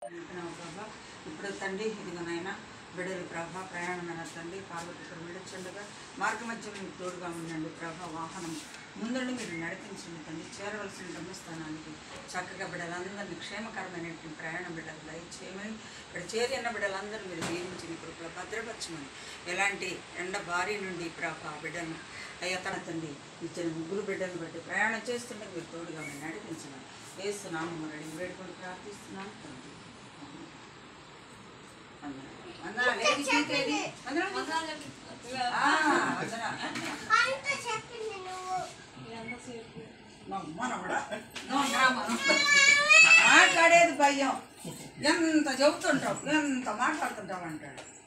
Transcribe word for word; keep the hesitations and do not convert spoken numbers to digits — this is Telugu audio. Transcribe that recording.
ప్రభా ఇప్పుడు తండ్రి ఇదిగో నాయన బిడ్డలు ప్రభా ప్రయాణమైన తండ్రి పార్వతీపురం వెళ్ళొచ్చుండగా మార్గ మధ్యలో మీకు తోడుగా ఉండండి ప్రభా. వాహనం ముందుండి మీరు నడిపించండి తండ్రి. చేరవలసిన గమ్యస్థానానికి చక్కగా బిడ్డలందరినీ క్షేమకరమైనటువంటి ప్రయాణం బిడ్డలు దయచేయమని, ఇక్కడ చేరిన బిడ్డలందరూ మీరు దీవించి మీ కృపలో భద్రపరచమని, ఎలాంటి ఎండ భారీ నుండి ప్రభా బిడ్డను అయ్యా తన తండ్రి ఇచ్చిన ముగ్గురు బిడ్డలను బట్టి ప్రయాణం చేస్తుంటే మీరు తోడుగా మీరు నడిపించమని వేస్తున్నాము. మరి వేడుకొని ప్రార్థిస్తున్నాము తండ్రి. మాట్లాడేది భయం, ఎంత చెబుతుంటావు ఎంత మాట్లాడుతుంటావు అంటాడు.